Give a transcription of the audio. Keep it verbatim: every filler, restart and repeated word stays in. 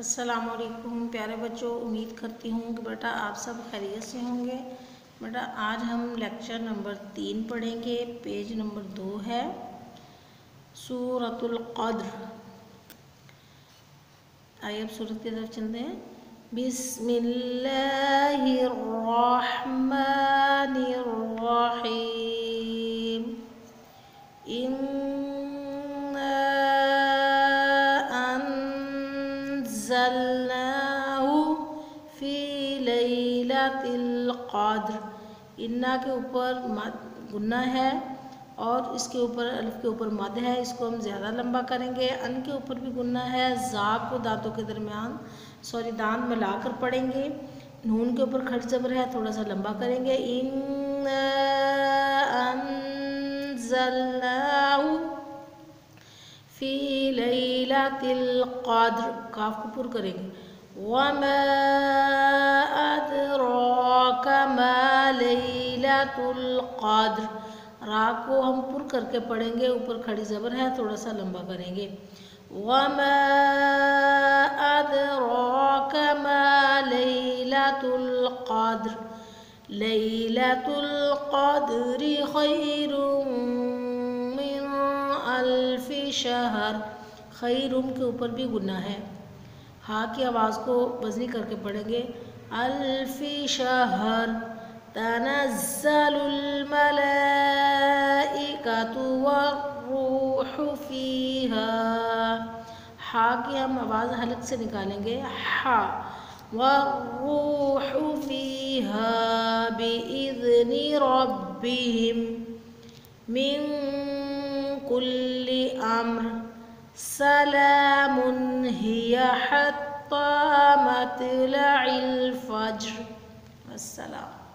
السلام علیکم پیارے بچوں، امید کرتی ہوں کہ بیٹا آپ سب خیریت سے ہوں گے۔ بیٹا آج ہم لیکچر نمبر تین پڑھیں گے، پیج نمبر دو ہے سورۃ القدر۔ آئیے اب سورت کی طرف چلتے ہیں۔ بسم اللہ الرحمن الرحیم۔ فی لیلۃ القدر۔ انا کے اوپر گنہ ہے اور اس کے اوپر الف کے اوپر مد ہے، اس کو ہم زیادہ لمبا کریں گے۔ ان کے اوپر بھی گنہ ہے، زا کو دانتوں کے درمیان سوری دانت ملا کر پڑھیں گے۔ نون کے اوپر کھڑی زبر ہے، تھوڑا سا لمبا کریں گے۔ انا انزلناہ فی لیلۃ القدر، کاف کو پر کریں گے۔ وما ادراک ما لیلۃ القدر، را کو ہم پر کر کے پڑھیں گے، اوپر کھڑی زبر ہے، تھوڑا سا لمبا کریں گے۔ وما ادراک ما لیلۃ القدر، لیلۃ القدر خیر من الف شہر۔ خیرم کے اوپر بھی گنہ ہے، ہاں کی آواز کو وزنی کر کے پڑھیں گے۔ الف شہر تنزل الملائکۃ والروح فیہا، ہا کی ہم آواز حلق سے نکالیں گے، ہا والروح فیہا بإذن ربہم من کل امر سلام ہی حتی مطلع الفجر۔ السلام۔